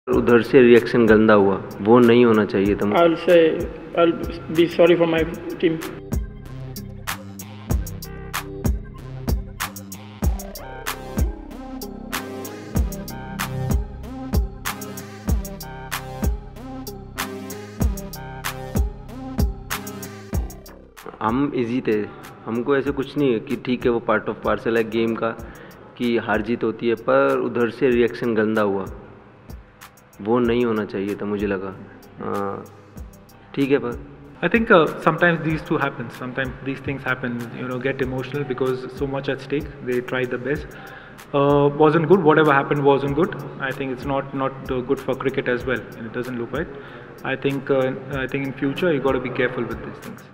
उधर से रिएक्शन गंदा हुआ, वो नहीं होना चाहिए था। I'll be sorry for my team. हम इजी थे, हमको ऐसे कुछ नहीं है कि ठीक है वो पार्ट ऑफ पार्सल है गेम का कि हार जीत होती है, पर उधर से रिएक्शन गंदा हुआ, वो नहीं होना चाहिए था मुझे लगा। ठीक है पर I think sometimes these two happen. Sometimes these things happen. Get emotional because so much at stake. They tried the best. Wasn't good. Whatever happened wasn't good. I think it's not good for cricket as well. And it doesn't look right. I think in future you got to be careful with these things.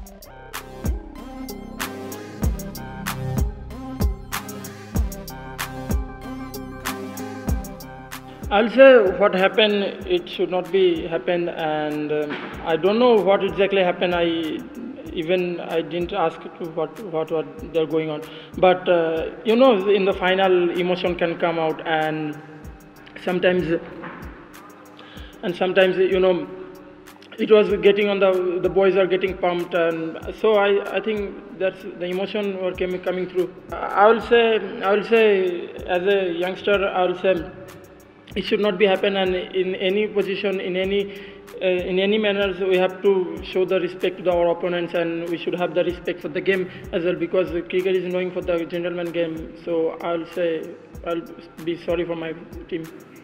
I'll say what happened, it should not be happened, and I don't know what exactly happened. I didn't ask to what they're going on, but in the final emotion can come out, and sometimes it was getting on the boys are getting pumped, and so I think that's the emotion were coming through. I will say as a youngster, I will say it should not be happen, and in any position, in any manners, we have to show the respect to our opponents, and we should have the respect for the game as well, because cricket is known for the gentleman game. So I'll be sorry for my team.